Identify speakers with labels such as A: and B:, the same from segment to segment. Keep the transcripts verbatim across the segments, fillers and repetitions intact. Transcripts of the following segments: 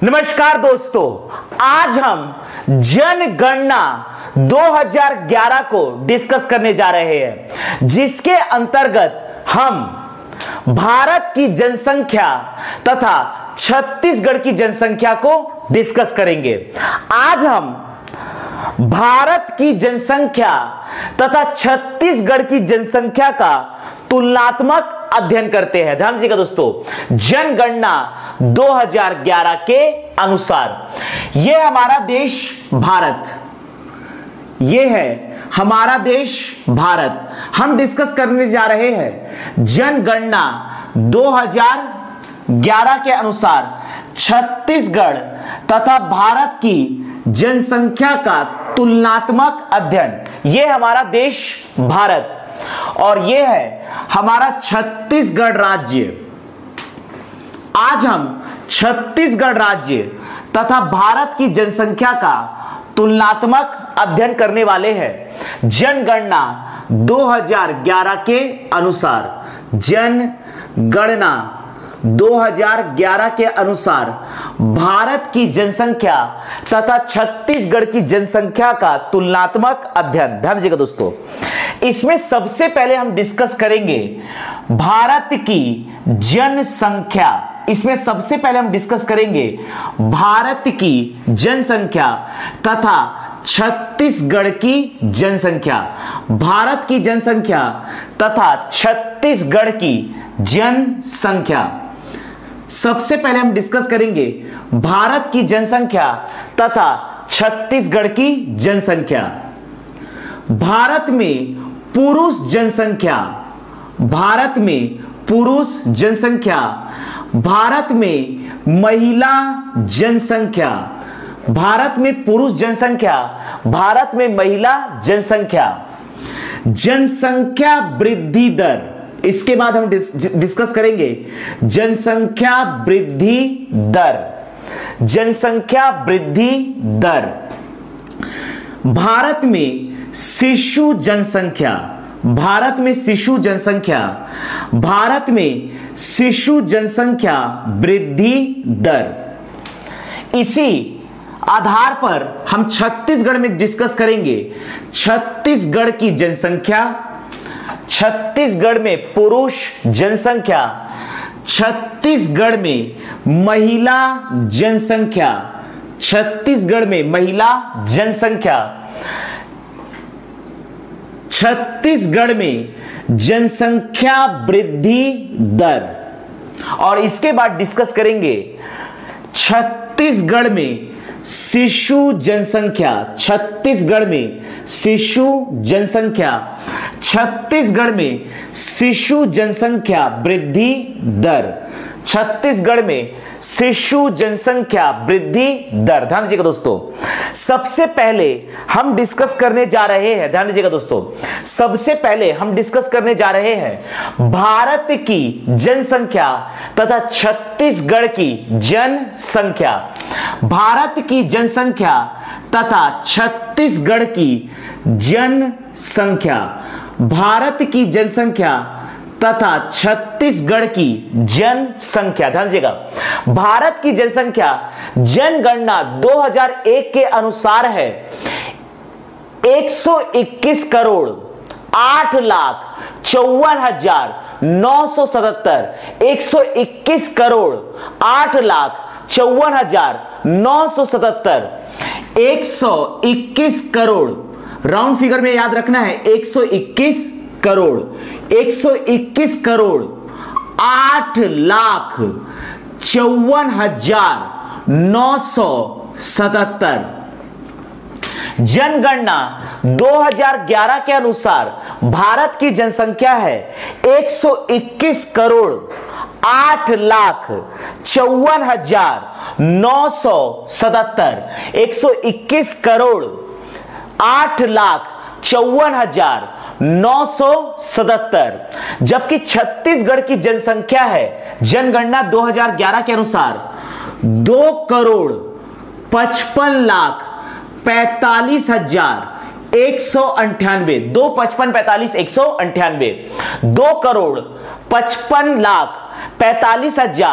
A: नमस्कार दोस्तों, आज हम जनगणना दो हज़ार ग्यारह को डिस्कस करने जा रहे हैं, जिसके अंतर्गत हम भारत की जनसंख्या तथा छत्तीसगढ़ की जनसंख्या को डिस्कस करेंगे। आज हम भारत की जनसंख्या तथा छत्तीसगढ़ की जनसंख्या का तुलनात्मक अध्ययन करते हैं। ध्यान दीजिएगा दोस्तों, जनगणना दो हज़ार ग्यारह के अनुसार यह हमारा देश भारत, यह है हमारा देश भारत। हम डिस्कस करने जा रहे हैं जनगणना दो हज़ार ग्यारह के अनुसार छत्तीसगढ़ तथा भारत की जनसंख्या का तुलनात्मक अध्ययन। यह हमारा देश भारत और यह है हमारा छत्तीसगढ़ राज्य। आज हम छत्तीसगढ़ राज्य तथा भारत की जनसंख्या का तुलनात्मक अध्ययन करने वाले हैं जनगणना दो हज़ार ग्यारह के अनुसार। जनगणना दो हज़ार ग्यारह के अनुसार भारत की जनसंख्या तथा छत्तीसगढ़ की जनसंख्या का तुलनात्मक अध्ययन। ध्यान दीजिएगा दोस्तों, इसमें सबसे पहले हम डिस्कस करेंगे भारत की जनसंख्या। इसमें सबसे पहले हम डिस्कस करेंगे भारत की जनसंख्या तथा छत्तीसगढ़ की जनसंख्या। भारत की जनसंख्या तथा छत्तीसगढ़ की जनसंख्या। सबसे पहले हम डिस्कस करेंगे भारत की जनसंख्या तथा छत्तीसगढ़ की जनसंख्या। भारत में पुरुष जनसंख्या, भारत में पुरुष जनसंख्या, भारत में महिला जनसंख्या, भारत में पुरुष जनसंख्या, भारत में महिला जनसंख्या। जनसंख्या वृद्धि दर, इसके बाद हम डिस, डिस्कस करेंगे जनसंख्या वृद्धि दर। जनसंख्या वृद्धि दर। भारत में शिशु जनसंख्या, भारत में शिशु जनसंख्या, भारत में शिशु जनसंख्या वृद्धि दर। इसी आधार पर हम छत्तीसगढ़ में डिस्कस करेंगे छत्तीसगढ़ की जनसंख्या, छत्तीसगढ़ में पुरुष जनसंख्या, छत्तीसगढ़ में महिला जनसंख्या, छत्तीसगढ़ में महिला जनसंख्या, छत्तीसगढ़ में जनसंख्या वृद्धि दर। और इसके बाद डिस्कस करेंगे छत्तीसगढ़ में शिशु जनसंख्या, छत्तीसगढ़ में शिशु जनसंख्या, छत्तीसगढ़ में शिशु जनसंख्या वृद्धि दर। छत्तीसगढ़ में शिशु जनसंख्या वृद्धि दर। ध्यान दीजिएगा दोस्तों, सबसे पहले हम डिस्कस करने जा रहे हैं, ध्यान दीजिएगा दोस्तों, सबसे पहले हम डिस्कस करने जा रहे हैं भारत की जनसंख्या तथा छत्तीसगढ़ की जनसंख्या। भारत की जनसंख्या तथा छत्तीसगढ़ की जनसंख्या। भारत की जनसंख्या तथा छत्तीसगढ़ की जनसंख्या। ध्यान दीजिएगा, भारत की जनसंख्या जनगणना दो हज़ार एक के अनुसार है एक सौ इक्कीस करोड़ आठ लाख चौवन हजार नौ सौ सतहत्तर। एक सौ इक्कीस करोड़ आठ लाख चौवन हजार नौ सौ सतहत्तर। एक सौ इक्कीस करोड़, राउंड फिगर में याद रखना है, एक सौ इक्कीस करोड़, एक सौ इक्कीस करोड़ आठ लाख चौवन हजार नौ सौ सतहत्तर। जनगणना दो हज़ार ग्यारह के अनुसार भारत की जनसंख्या है एक सौ इक्कीस करोड़ आठ लाख चौवन हजार नौ सौ सतहत्तर। एक सौ इक्कीस करोड़ आठ लाख चौवन हजार नौ सौ सतहत्तर। जबकि छत्तीसगढ़ की जनसंख्या है जनगणना दो हज़ार ग्यारह के अनुसार दो करोड़ पचपन लाख पैतालीस हजार एक सौ अंठानवे। दो पचपन पैतालीस एक सौ अंठानवे। दो करोड़ पचपन लाख पैतालीस हजार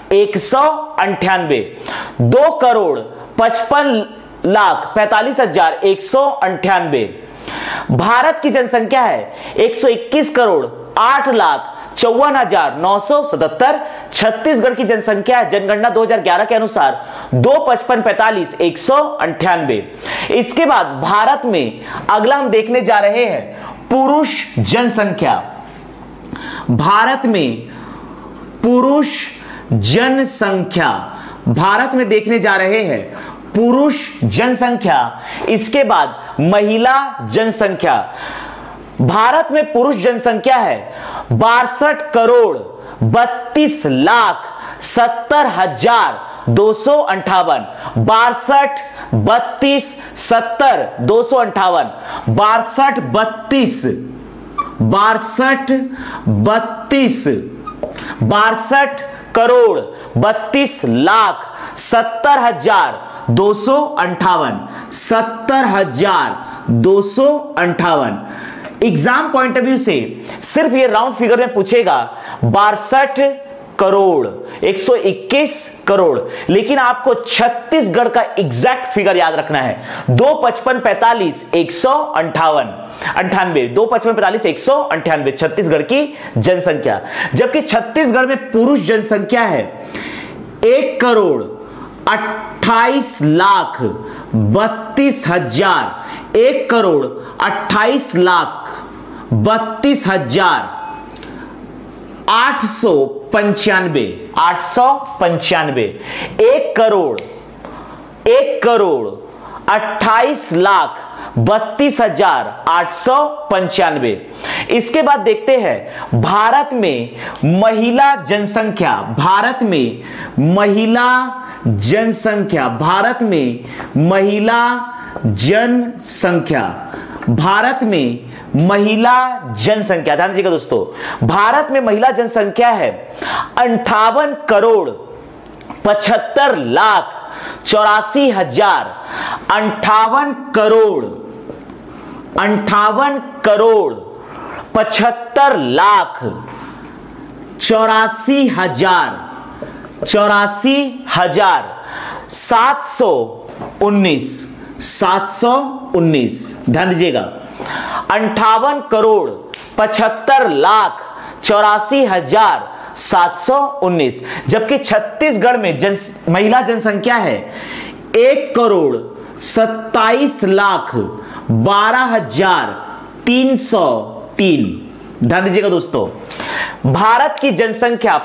A: एक सौ अंठानवे, दो करोड़ पचपन लाख पैंतालीस हजार एक सौ अंठानवे। भारत की जनसंख्या है एक सौ इक्कीस करोड़ आठ लाख चौवन हजार नौ सौ सतहत्तर। छत्तीसगढ़ की जनसंख्या है जनगणना दो हज़ार ग्यारह के अनुसार दो पचपन पैंतालीस एक सौ अंठानवे। इसके बाद भारत में अगला हम देखने जा रहे हैं पुरुष जनसंख्या। भारत में पुरुष जनसंख्या, भारत में देखने जा रहे हैं पुरुष जनसंख्या। इसके बाद महिला जनसंख्या। भारत में पुरुष जनसंख्या है बासठ करोड़ बत्तीस लाख सत्तर हजार दो सौ अंठावन। बासठ बत्तीस सत्तर दो सौ अंठावन। बासठ बत्तीस बासठ बत्तीस बासठ करोड़ बत्तीस लाख सत्तर हजार दो सौ अंठावन। सत्तर हजार दो सौ अंठावन। एग्जाम पॉइंट ऑफ व्यू से सिर्फ ये राउंड फिगर में पूछेगा बासठ करोड़ एक सौ इक्कीस करोड़, लेकिन आपको छत्तीसगढ़ का एग्जैक्ट फिगर याद रखना है दो पचपन पैंतालीस एक सौ अंठावन अंठानवे दो पचपन पैंतालीस एक सौ अंठानवे छत्तीसगढ़ की जनसंख्या। जबकि छत्तीसगढ़ में पुरुष जनसंख्या है एक करोड़ अट्ठाईस लाख बत्तीस हजार एक करोड़ अट्ठाईस लाख बत्तीस हजार आठ सौ पंचानवे आठ सौ पंचानवे। एक करोड़ एक करोड़ अट्ठाईस लाख बत्तीस हजार आठ सौ पंचानवे। इसके बाद देखते हैं भारत में महिला जनसंख्या। भारत में महिला जनसंख्या भारत में महिला जनसंख्या भारत में महिला जनसंख्या ध्यान दीजिएगा दोस्तों, भारत में महिला जनसंख्या है अंठावन करोड़ पचहत्तर लाख चौरासी हजार। अंठावन करोड़ अंठावन करोड़ पचहत्तर लाख चौरासी हजार चौरासी हजार सात सौ उन्नीस सात सौ उन्नीस। ध्यान दीजिएगा, अंठावन करोड़ पचहत्तर लाख चौरासी हजार सात सौ उन्नीस। जबकि छत्तीसगढ़ में जन महिला जनसंख्या है एक करोड़ सत्ताईस लाख बारह हजार तीन सौ तीन। ध्यान दीजिएगा दोस्तों, भारत की जनसंख्या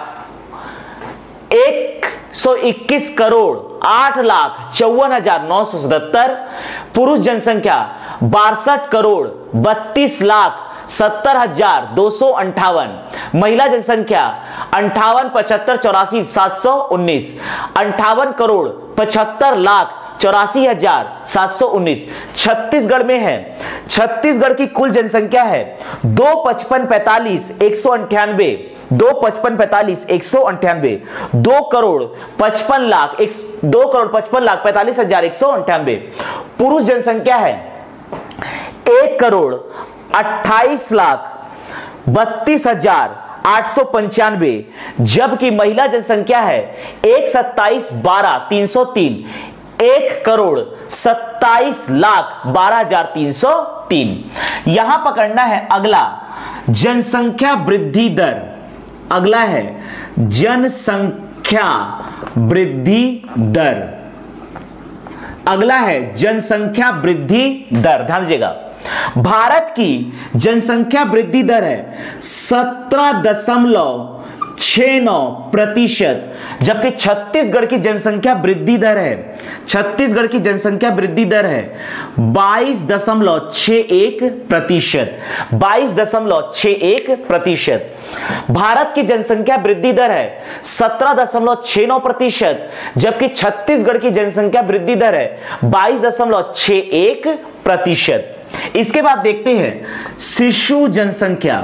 A: एक सौ इक्कीस करोड़ आठ लाख चौवन हजार नौ सौ सतहत्तर। पुरुष जनसंख्या बासठ करोड़ बत्तीस लाख सत्तर हजार दो सौ अंठावन। महिला जनसंख्या अंठावन पचहत्तर चौरासी सात सौ उन्नीस। अंठावन करोड़ पचहत्तर लाख चौरासी हजार सात सौ उन्नीस। छत्तीसगढ़ में है, छत्तीसगढ़ की कुल जनसंख्या है दो पचपन पैंतालीस एक सौ अंठानवे दो पचपन पैंतालीस एक सौ अंठानवे। दो करोड़ पचपन लाख एक दो करोड़ पचपन लाख पैंतालीस हजार एक सौ अंठानवे। पुरुष जनसंख्या है एक करोड़ अट्ठाईस लाख बत्तीस हजार आठ सौ पंचानवे। जबकि महिला जनसंख्या है एक सत्ताईस बारह तीन सौ तीन। एक करोड़ सत्ताईस लाख बारह हजार तीन सौ तीन। यहां पकड़ना है अगला जनसंख्या वृद्धि दर। अगला है जनसंख्या वृद्धि दर। अगला है जनसंख्या वृद्धि दर। ध्यान दीजिएगा, भारत की जनसंख्या वृद्धि दर है सत्रह दशमलव छह नौ प्रतिशत। जबकि छत्तीसगढ़ की जनसंख्या वृद्धि दर है छत्तीसगढ़ की जनसंख्या वृद्धि दर है बाईस दशमलव छह एक प्रतिशत बाईस दशमलव छह एक प्रतिशत। भारत की जनसंख्या वृद्धि दर है सत्रह दशमलव छह नौ प्रतिशत। जबकि छत्तीसगढ़ की जनसंख्या वृद्धि दर है बाईस दशमलव छह एक प्रतिशत। इसके बाद देखते हैं शिशु जनसंख्या।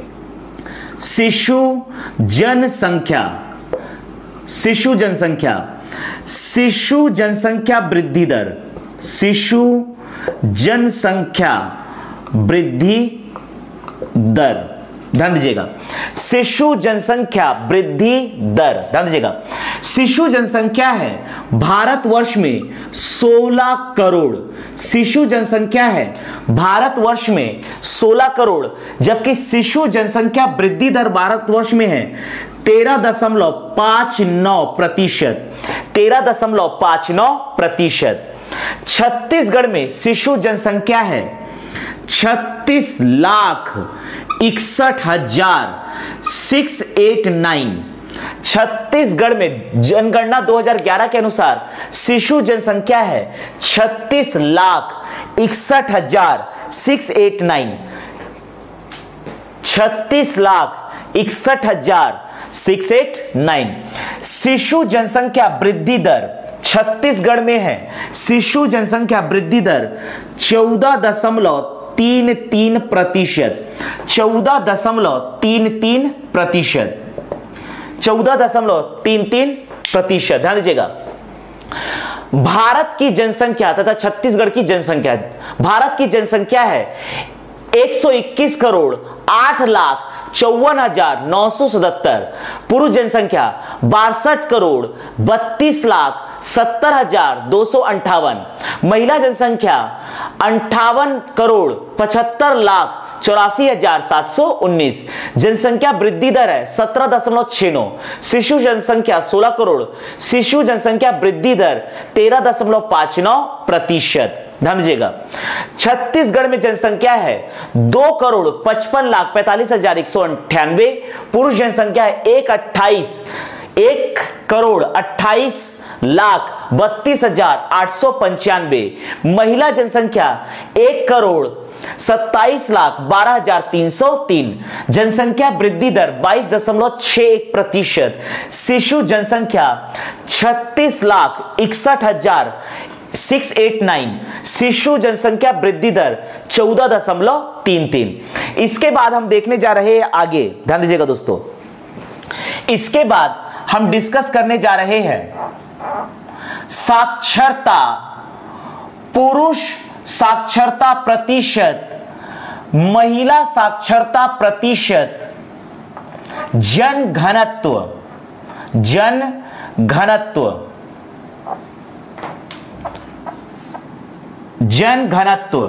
A: शिशु जनसंख्या शिशु जनसंख्या शिशु जनसंख्या वृद्धि दर। शिशु जनसंख्या वृद्धि दर। ध्यान दीजिएगा, शिशु जनसंख्या वृद्धि दर। ध्यान दीजिएगा, शिशु जनसंख्या है भारतवर्ष में सोलह करोड़। शिशु जनसंख्या है भारतवर्ष में सोलह करोड़, जबकि शिशु जनसंख्या वृद्धि दर भारतवर्ष में है तेरह दशमलव पांच नौ प्रतिशत। तेरह दशमलव पांच नौ प्रतिशत। छत्तीसगढ़ में शिशु जनसंख्या है छत्तीस लाख इकसठ हजार सिक्स एट नाइन। छत्तीसगढ़ में जनगणना दो हज़ार ग्यारह के अनुसार शिशु जनसंख्या है छत्तीस लाख इकसठ हजार सिक्स एट नाइन। छत्तीस लाख इकसठ हजार सिक्स एट नाइन। शिशु जनसंख्या वृद्धि दर छत्तीसगढ़ में है शिशु जनसंख्या वृद्धि दर चौदह दशमलव तीन तीन प्रतिशत। चौदह दशमलव तीन तीन प्रतिशत। चौदह दशमलव तीन तीन प्रतिशत। ध्यान दीजिएगा, भारत की जनसंख्या तथा छत्तीसगढ़ की जनसंख्या, भारत की जनसंख्या है एक सौ इक्कीस करोड़ आठ लाख चौवन हजार नौ सौ सतहत्तर। पुरुष जनसंख्या बासठ करोड़ बत्तीस लाख सत्तर हजार दो सौ अंठावन। महिला जनसंख्या अंठावन करोड़ पचहत्तर लाख चौरासी हजार सात सौ उन्नीस। जनसंख्या वृद्धि दर है सत्रह दशमलव छह नौ। शिशु जनसंख्या सोलह करोड़। शिशु जनसंख्या वृद्धि दर तेरह दशमलव पांच नौ प्रतिशत। ध्यान दीजिएगा, छत्तीसगढ़ में जनसंख्या है दो करोड़ पचपन लाख पैंतालीस हजार एक सौ अट्ठानवे। पुरुष जनसंख्या है एक अट्ठाईस एक करोड़ अट्ठाईस लाख बत्तीस हजार आठ सौ पंचानवे। महिला जनसंख्या एक करोड़ सत्ताईस लाख बारह हजार तीन सौ तीन। जनसंख्या वृद्धि दर बाईस दशमलव छह एक प्रतिशत। शिशु जनसंख्या छत्तीस लाख इकसठ हजार सिक्स एट नाइन। शिशु जनसंख्या वृद्धि दर चौदह दशमलव तीन तीन। इसके बाद हम देखने जा रहे हैं आगे, ध्यान दीजिएगा दोस्तों, इसके बाद हम डिस्कस करने जा रहे हैं साक्षरता, पुरुष साक्षरता प्रतिशत, महिला साक्षरता प्रतिशत, जन घनत्व, जन घनत्व, जन घनत्व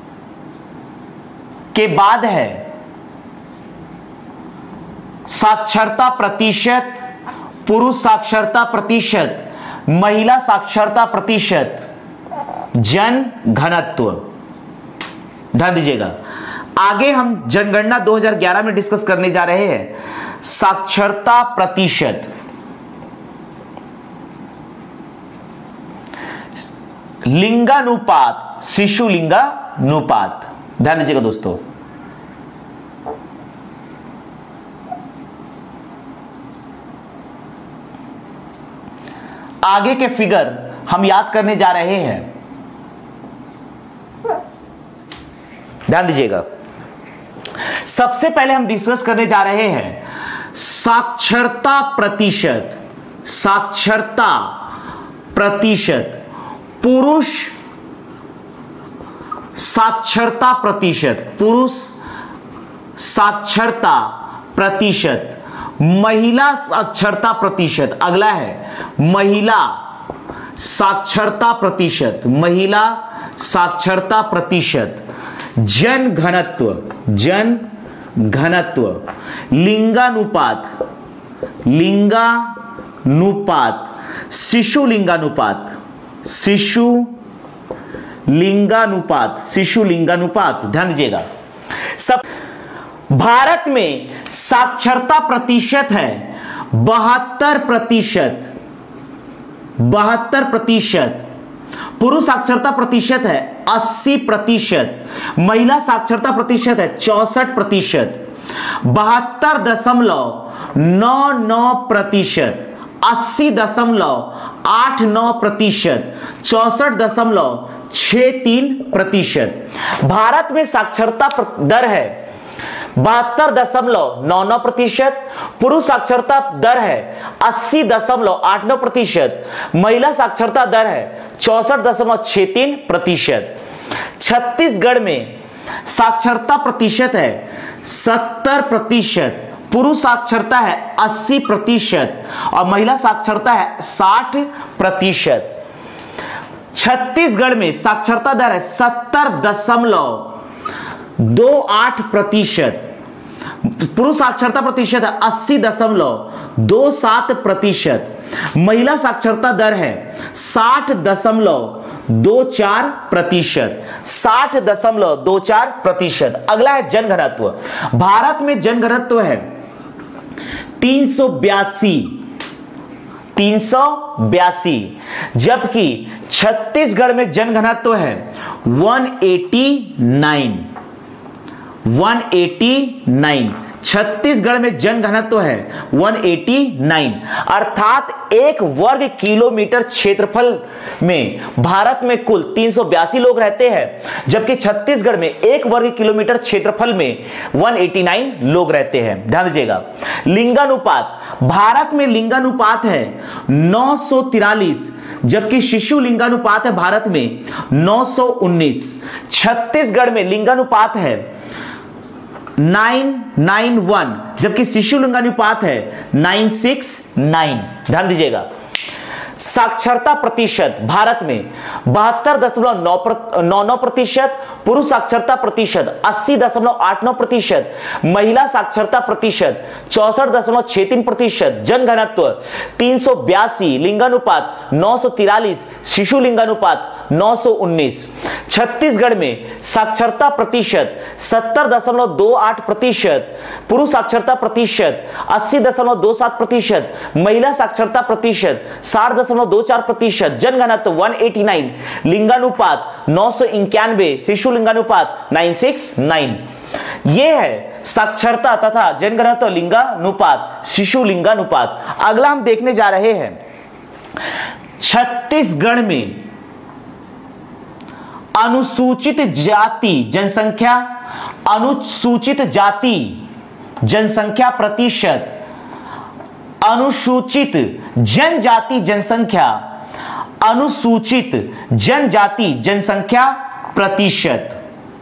A: के बाद है साक्षरता प्रतिशत, पुरुष साक्षरता प्रतिशत, महिला साक्षरता प्रतिशत, जन घनत्व। ध्यान दीजिएगा, आगे हम जनगणना दो हज़ार ग्यारह में डिस्कस करने जा रहे हैं साक्षरता प्रतिशत। लिंगानुपात, शिशु लिंगानुपात। ध्यान दीजिएगा दोस्तों, आगे के फिगर हम याद करने जा रहे हैं। ध्यान दीजिएगा, सबसे पहले हम डिस्कस करने जा रहे हैं साक्षरता प्रतिशत। साक्षरता प्रतिशत, पुरुष साक्षरता प्रतिशत, पुरुष साक्षरता प्रतिशत, महिला साक्षरता प्रतिशत। अगला है महिला साक्षरता प्रतिशत, महिला साक्षरता प्रतिशत, जन घनत्व, जन घनत्व, लिंगानुपात, लिंगानुपात, शिशु लिंगानुपात, शिशु लिंगानुपात, शिशु लिंगानुपात। ध्यान दीजिएगा, सब भारत में साक्षरता प्रतिशत है बहत्तर प्रतिशत, बहत्तर प्रतिशत। पुरुष साक्षरता प्रतिशत है अस्सी प्रतिशत, महिला साक्षरता प्रतिशत है चौसठ प्रतिशत। बहत्तर दशमलव नौ नौ प्रतिशत, अस्सी दशमलव आठ नौ प्रतिशत, चौसठ दशमलव छह तीन प्रतिशत। भारत में साक्षरता दर है बहत्तर दशमलव नौ नौ प्रतिशत, पुरुष साक्षरता दर है अस्सी दशमलव आठ नौ प्रतिशत, महिला साक्षरता दर है चौसठ दशमलव छह तीन प्रतिशत। छत्तीसगढ़ में साक्षरता प्रतिशत है सत्तर प्रतिशत, पुरुष साक्षरता है अस्सी प्रतिशत और महिला साक्षरता है साठ प्रतिशत। छत्तीसगढ़ में साक्षरता दर है सत्तर दशमलव दो आठ प्रतिशत। पुरुष साक्षरता प्रतिशत है अस्सी दशमलव दो सात प्रतिशत। महिला साक्षरता दर है साठ दशमलव दो चार प्रतिशत। साठ दशमलव दो चार प्रतिशत। अगला है जनघनत्व। भारत में जनघनत्व है तीन सौ बयासी तीन सौ बयासी, जबकि छत्तीसगढ़ में जनघनत्व है एक सौ नवासी एक सौ नवासी। छत्तीसगढ़ में जनघनत्व है एक सौ नवासी, अर्थात एक वर्ग किलोमीटर क्षेत्रफल में भारत में कुल तीन सौ बयासी लोग रहते हैं, जबकि छत्तीसगढ़ में एक वर्ग किलोमीटर क्षेत्रफल में एक सौ नवासी लोग रहते हैं। ध्यान दीजिएगा। लिंगानुपात, भारत में लिंगानुपात है नौ सौ तिरालीस, जबकि शिशु लिंगानुपात है भारत में नौ सौ उन्नीस। छत्तीसगढ़ में लिंगानुपात है नौ नौ एक, जबकि शिशु लिंगानुपात है नौ छह नौ। ध्यान दीजिएगा। साक्षरता प्रतिशत भारत में बहत्तर दशमलव नौ नौ प्रतिशत, पुरुष साक्षरता प्रतिशत अस्सी दशमलव आठ नौ प्रतिशत, महिला साक्षरता प्रतिशत चौसठ दशमलव छह तीन प्रतिशत, जनघनत्व तीन सौ बयासी, लिंगानुपात नौ सौ तिरालीस, शिशु लिंगानुपात नौ सौ उन्नीस। छत्तीसगढ़ में साक्षरता प्रतिशत सत्तर दशमलव दो आठ प्रतिशत, पुरुष साक्षरता प्रतिशत अस्सी दशमलव दो सात प्रतिशत, महिला साक्षरता प्रतिशत साठ दशमलव दो चार प्रतिशत, जनघनत्व एक सौ नवासी, लिंगानुपात नौ सौ इक्यानवे, शिशु लिंगानुपात नौ छह नौ। यह है साक्षरता तथा जनघनत्व, लिंगानुपात, शिशु लिंगानुपात। अगला हम देखने जा रहे हैं छत्तीसगढ़ में अनुसूचित जाति जनसंख्या, अनुसूचित जाति जनसंख्या प्रतिशत, अनुसूचित जनजाति जनसंख्या, अनुसूचित जनजाति जनसंख्या प्रतिशत,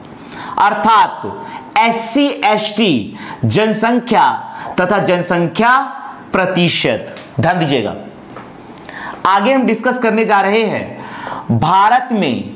A: अर्थात एससी एसटी जनसंख्या तथा जनसंख्या प्रतिशत। ध्यान दीजिएगा। आगे हम डिस्कस करने जा रहे हैं भारत में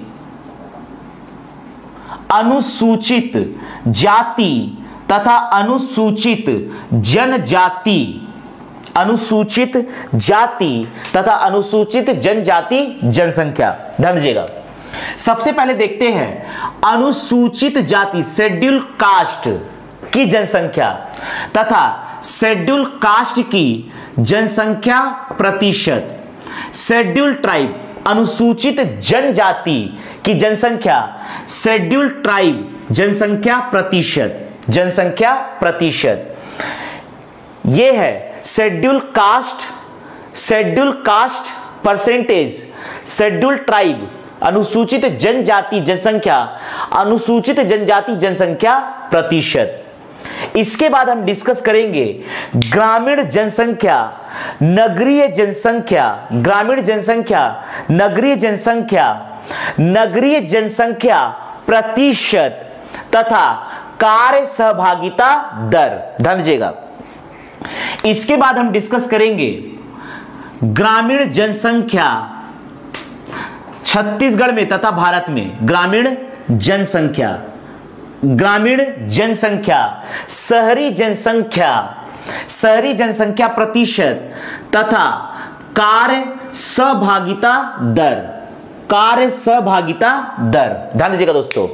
A: अनुसूचित जाति तथा अनुसूचित जनजाति, अनुसूचित जाति तथा अनुसूचित जनजाति जनसंख्या। ध्यान दीजिएगा। सबसे पहले देखते हैं अनुसूचित जाति शेड्यूल कास्ट की जनसंख्या तथा शेड्यूल कास्ट की जनसंख्या प्रतिशत। शेड्यूल ट्राइब अनुसूचित जनजाति की जनसंख्या, शेड्यूल ट्राइब जनसंख्या प्रतिशत, जनसंख्या प्रतिशत। यह है schedule caste, schedule caste percentage, schedule tribe अनुसूचित जनजाति जनसंख्या, अनुसूचित जनजाति जनसंख्या प्रतिशत। इसके बाद हम डिस्कस करेंगे ग्रामीण जनसंख्या, नगरीय जनसंख्या, ग्रामीण जनसंख्या, नगरीय जनसंख्या, नगरीय जनसंख्या प्रतिशत तथा कार्य सहभागिता दर। ध्यान दीजिएगा। इसके बाद हम डिस्कस करेंगे ग्रामीण जनसंख्या छत्तीसगढ़ में तथा भारत में, ग्रामीण जनसंख्या, ग्रामीण जनसंख्या, शहरी जनसंख्या, शहरी जनसंख्या प्रतिशत तथा कार्य सहभागिता दर, कार्य सहभागिता दर। ध्यान दीजिएगा दोस्तों,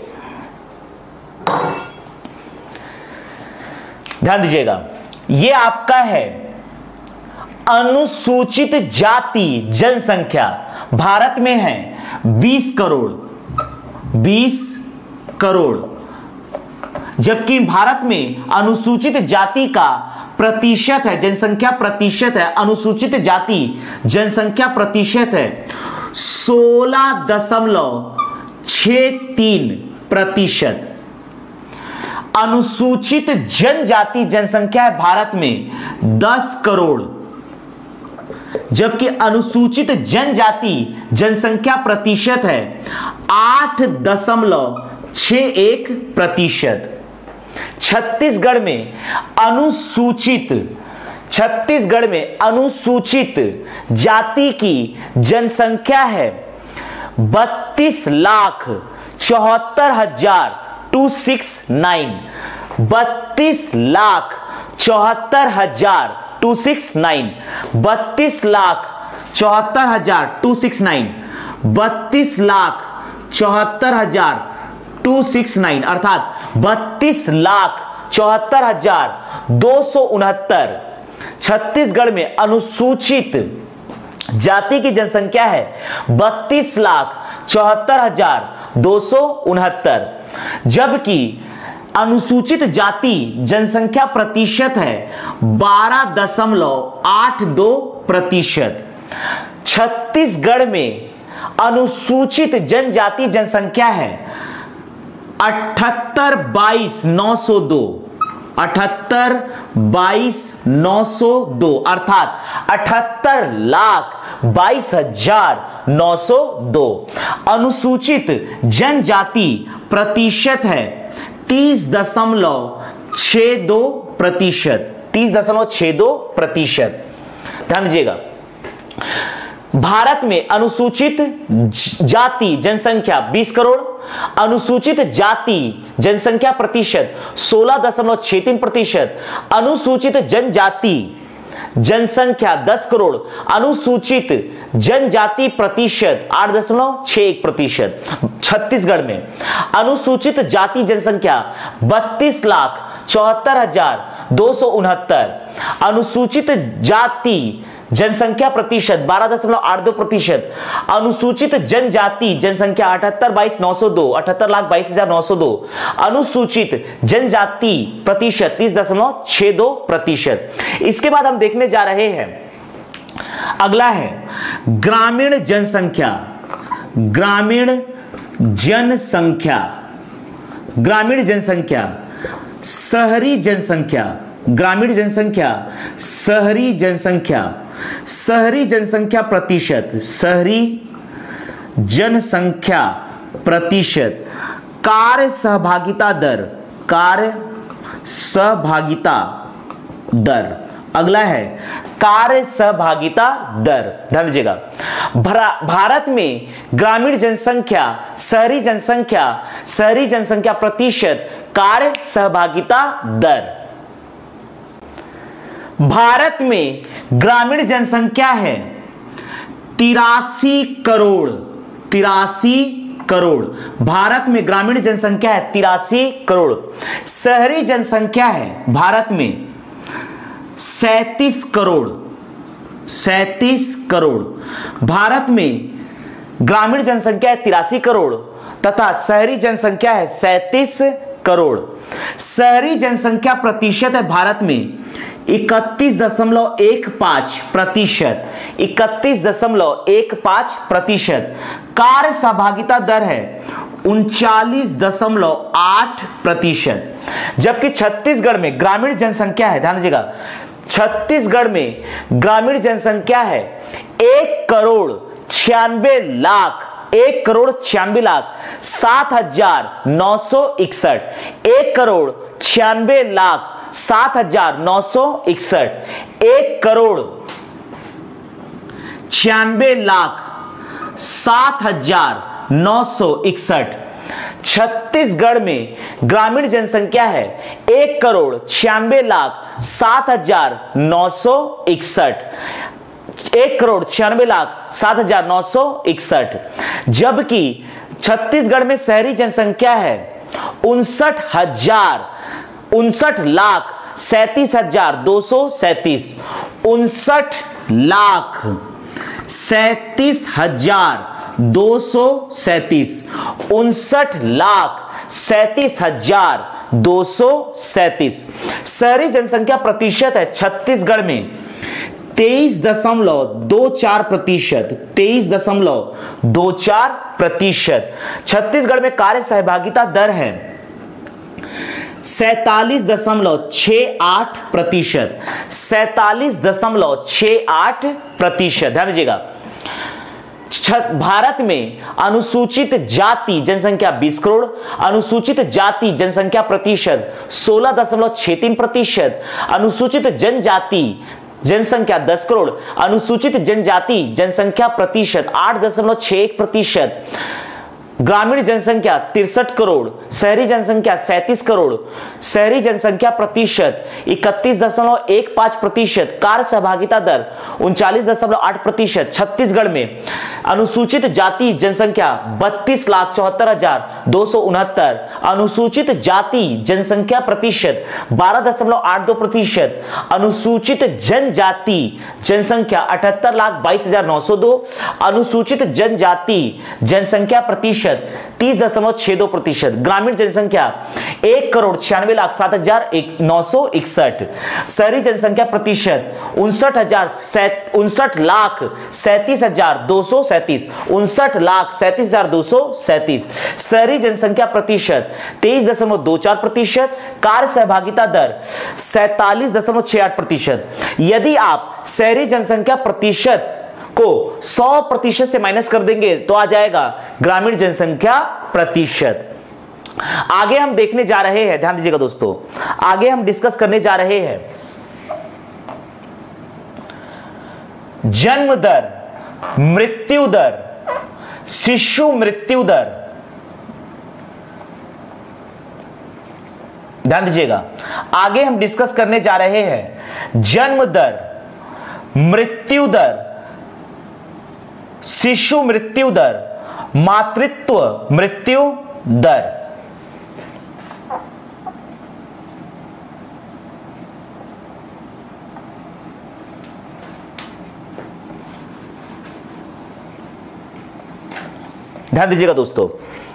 A: ध्यान दीजिएगा। यह आपका है अनुसूचित जाति जनसंख्या। भारत में है बीस करोड़, बीस करोड़, जबकि भारत में अनुसूचित जाति का प्रतिशत है, जनसंख्या प्रतिशत है, अनुसूचित जाति जनसंख्या प्रतिशत है सोलह दशमलव छह तीन प्रतिशत। अनुसूचित जनजाति जनसंख्या है भारत में दस करोड़, जबकि अनुसूचित जनजाति जनसंख्या प्रतिशत है आठ दशमलव छह एक प्रतिशत। छत्तीसगढ़ में अनुसूचित छत्तीसगढ़ में अनुसूचित जाति की जनसंख्या है बत्तीस लाख चौहत्तर हजार टू सिक्स नाइन बत्तीस लाख चौहत्तर हजार टू सिक्स नाइन बत्तीस लाख चौहत्तर हजार टू सिक्स नाइन बत्तीस लाख चौहत्तर हजार टू सिक्स नाइन अर्थात बत्तीस लाख चौहत्तर हजार दो सौ उनहत्तर छत्तीसगढ़ में अनुसूचित जाति की जनसंख्या है बत्तीस लाख चौहत्तर हजार दो सौ उनहत्तर, जबकि अनुसूचित जाति जनसंख्या प्रतिशत है बारह दशमलव आठ दो प्रतिशत। छत्तीसगढ़ में अनुसूचित जनजाति जनसंख्या है अठहत्तर बाईस नौ सौ दो अठहत्तर बाईस नौ सौ दो अर्थात अठहत्तर लाख बाईस हजार नौ सौ दो। अनुसूचित जनजाति प्रतिशत है तीस दशमलव छह दो प्रतिशत तीस दशमलव छह दो प्रतिशत। ध्यान दीजिएगा, भारत में अनुसूचित जाति जनसंख्या बीस करोड़, अनुसूचित जाति जनसंख्या प्रतिशत सोलह दशमलव छह तीन प्रतिशत, अनुसूचित जनजाति जनसंख्या दस करोड़, अनुसूचित जनजाति प्रतिशत आठ दशमलव छह एक प्रतिशत। छत्तीसगढ़ में अनुसूचित जाति जनसंख्या बत्तीस लाख चौहत्तर हजार दो सौ उनहत्तर, अनुसूचित जाति जनसंख्या प्रतिशत बारह दशमलव आठ दो प्रतिशत, अनुसूचित जनजाति जनसंख्या अठहत्तर बाईस नौ सौ दो अठहत्तर लाख बाईस हजार नौ सौ दो, अनुसूचित जनजाति प्रतिशत तीस दशमलव छह दो प्रतिशत। इसके बाद हम देखने जा रहे हैं, अगला है ग्रामीण जनसंख्या। ग्रामीण जनसंख्या ग्रामीण जनसंख्या शहरी जनसंख्या ग्रामीण जनसंख्या शहरी जनसंख्या शहरी जनसंख्या प्रतिशत शहरी जनसंख्या प्रतिशत, कार्य सहभागिता दर कार्य सहभागिता दर। अगला है कार्य सहभागिता दर। ध्यान दीजिएगा, भारत में ग्रामीण जनसंख्या शहरी जनसंख्या शहरी जनसंख्या प्रतिशत कार्य सहभागिता दर। भारत में ग्रामीण जनसंख्या है तिरासी करोड़ तिरासी करोड़ भारत में ग्रामीण जनसंख्या है तिरासी करोड़। शहरी जनसंख्या है भारत में सैंतीस करोड़ सैंतीस करोड़। भारत में ग्रामीण जनसंख्या है तिरासी करोड़ तथा शहरी जनसंख्या है सैंतीस करोड़। शहरी जनसंख्या प्रतिशत है भारत में इकतीस दशमलव एक पांच प्रतिशत इकतीस दशमलव एक पांच प्रतिशत। कार्य सहभागिता दर है उनचालीस दशमलव आठ प्रतिशत। जबकि छत्तीसगढ़ में ग्रामीण जनसंख्या है, ध्यान दीजिएगा, छत्तीसगढ़ में ग्रामीण जनसंख्या है एक करोड़ छियानवे लाख एक करोड़ छियानवे लाख सात हजार नौ सौ इकसठ एक करोड़ छियानवे लाख सात हजार नौ सौ इकसठ एक करोड़ छियानवे लाख सात हजार नौ सौ इकसठ। छत्तीसगढ़ में ग्रामीण जनसंख्या है एक करोड़ छियानवे लाख सात हजार नौ सौ इकसठ एक करोड़ छियानवे लाख सात हजार नौ सौ इकसठ। जबकि छत्तीसगढ़ में शहरी जनसंख्या है उनसठ हजार उनसठ लाख सैतीस हजार दो सौ सैतीस उनसठ लाख सैतीस हजार दो सौ सैतीस उनसठ लाख सैतीस हजार दो सौ सैतीस। शहरी जनसंख्या प्रतिशत है छत्तीसगढ़ में तेईस दशमलव दो चार प्रतिशत तेईस दशमलव दो चार प्रतिशत। छत्तीसगढ़ में कार्य सहभागिता दर है सैतालीस दशमलव छह आठ प्रतिशत सैतालीस दशमलव छह आठ प्रतिशत। ध्यान दीजिएगा, भारत में अनुसूचित जाति जनसंख्या बीस करोड़, अनुसूचित जाति जनसंख्या प्रतिशत सोलह दशमलव छह तीन प्रतिशत, अनुसूचित जनजाति जनसंख्या दस करोड़, अनुसूचित जनजाति जनसंख्या प्रतिशत आठ दशमलव छह एक प्रतिशत, ग्रामीण जनसंख्या तिरसठ करोड़, शहरी जनसंख्या सैंतीस करोड़, शहरी जनसंख्या प्रतिशत इकतीस दशमलव एक पांच प्रतिशत, कार्य सहभागिता दर उनचालीस दशमलव आठ प्रतिशत। छत्तीसगढ़ में अनुसूचित जाति जनसंख्या बत्तीस लाख चौहत्तर हजार दो सौ उनहत्तर, अनुसूचित जाति जनसंख्या प्रतिशत बारह दशमलव आठ दो प्रतिशत, अनुसूचित जनजाति जनसंख्या अठहत्तर लाख बाईस हजार नौ सौ दो, अनुसूचित जनजाति जनसंख्या प्रतिशत तीस दशमलव छह दो प्रतिशत, ग्रामीण जनसंख्या एक करोड़ छियानवे लाख सात हजार नौ सौ इकसठ, शहरी जनसंख्या प्रतिशत उनसठ हजार उनसठ लाख सैंतीस हजार दो सौ सैंतीस उनसठ लाख सैंतीस हजार दो सौ सैंतीस, शहरी जनसंख्या प्रतिशत तेईस दशमलव दो चार प्रतिशत, कार्य सहभागिता दर सैंतालीस दशमलव छह आठ प्रतिशत। यदि आप शहरी जनसंख्या प्रतिशत को सौ प्रतिशत से माइनस कर देंगे तो आ जाएगा ग्रामीण जनसंख्या प्रतिशत। आगे हम देखने जा रहे हैं, ध्यान दीजिएगा दोस्तों, आगे हम डिस्कस करने जा रहे हैं जन्म दर, मृत्यु दर, शिशु मृत्यु दर। ध्यान दीजिएगा, आगे हम डिस्कस करने जा रहे हैं जन्म दर, मृत्यु दर, शिशु मृत्यु दर, मातृत्व मृत्यु दर। ध्यान दीजिएगा दोस्तों,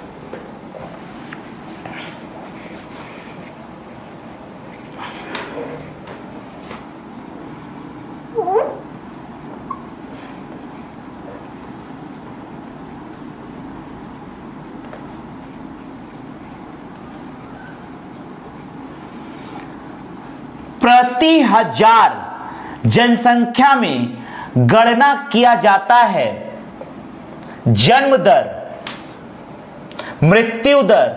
A: प्रति हजार जनसंख्या में गणना किया जाता है जन्म दर, मृत्यु दर,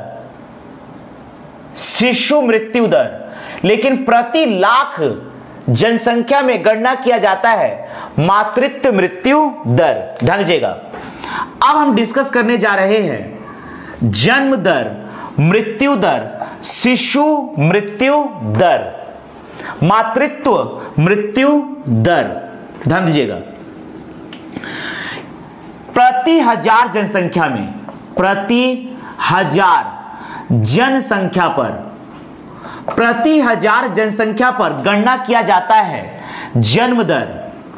A: शिशु मृत्यु दर, लेकिन प्रति लाख जनसंख्या में गणना किया जाता है मातृत्व मृत्यु दर। ध्यान दीजिएगा, अब हम डिस्कस करने जा रहे हैं जन्म दर, मृत्यु दर, शिशु मृत्यु दर, मातृत्व मृत्यु दर। ध्यान दीजिएगा, प्रति हजार जनसंख्या में, प्रति हजार जनसंख्या पर, प्रति हजार जनसंख्या पर गणना किया जाता है जन्म दर,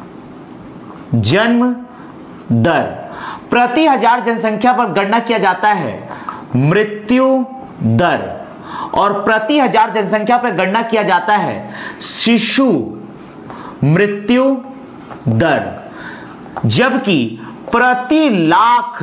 A: जन्म दर, प्रति हजार जनसंख्या पर गणना किया जाता है मृत्यु दर, और प्रति हजार जनसंख्या पर गणना किया जाता है शिशु मृत्यु दर, जबकि प्रति लाख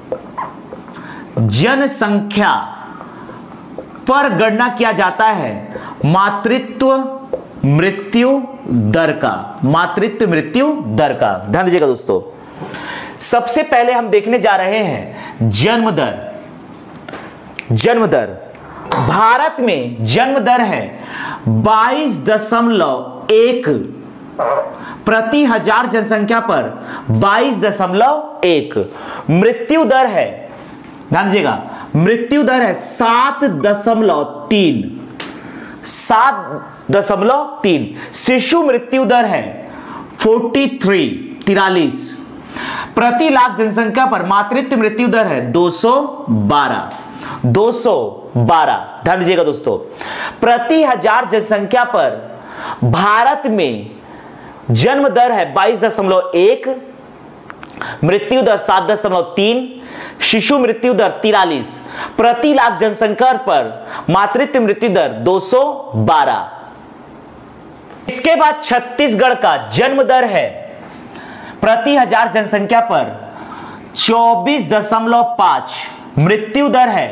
A: जनसंख्या पर गणना किया जाता है मातृत्व मृत्यु दर का, मातृत्व मृत्यु दर का। ध्यान दीजिएगा दोस्तों, सबसे पहले हम देखने जा रहे हैं जन्म दर। जन्म दर भारत में जन्म दर है बाईस दशमलव एक प्रति हजार जनसंख्या पर, बाईस दशमलव एक। मृत्यु दर है, ध्यान दीजिएगा, मृत्यु दर है सात दशमलव तीन, सात दशमलव तीन। शिशु मृत्यु दर है फोर्टी थ्री, तिरालीस। प्रति लाख जनसंख्या पर मातृत्व मृत्यु दर है दो सौ बारह, दो सौ बारह। ध्यान दीजिएगा दोस्तों, प्रति हजार जनसंख्या पर भारत में जन्म दर है बाईस दशमलव एक, मृत्यु दर सात दशमलव तीन, शिशु मृत्यु दर तिरालीस। प्रति लाख जनसंख्या पर मातृत्व मृत्यु दर दो सौ बारह। इसके बाद छत्तीसगढ़ का जन्म दर है प्रति हजार जनसंख्या पर चौबीस दशमलव पांच, मृत्यु दर है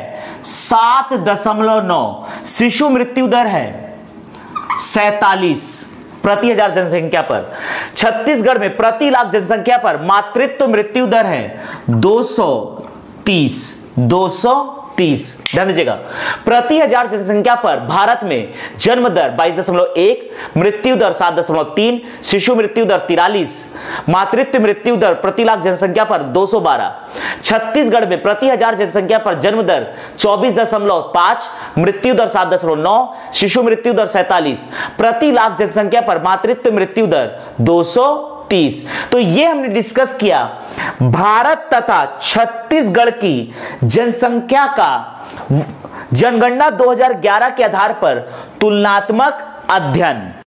A: सात दशमलव नौ, शिशु मृत्यु दर है सैतालीस। प्रति हजार जनसंख्या पर। छत्तीसगढ़ में प्रति लाख जनसंख्या पर मातृत्व मृत्यु दर है दो सौ तीस दो सौ तीस। ध्यान दीजिएगा, प्रति हजार जनसंख्या पर भारत में जन्म दर बाईस दशमलव एक, मृत्यु दर सात दशमलव तीन, शिशु मृत्यु दर तिरालीस, मातृत्व मृत्यु दर प्रति लाख जनसंख्या पर दो सौ बारह। छत्तीसगढ़ में प्रति हजार जनसंख्या पर जन्म दर चौबीस दशमलव पांच, मृत्यु दर सात दशमलव नौ, शिशु मृत्यु दर सैंतालीस, प्रति लाख जनसंख्या पर मातृत्व मृत्यु दर दो सौ तीस। तो ये हमने डिस्कस किया भारत तथा छत्तीसगढ़ की जनसंख्या का जनगणना दो हज़ार ग्यारह के आधार पर तुलनात्मक अध्ययन।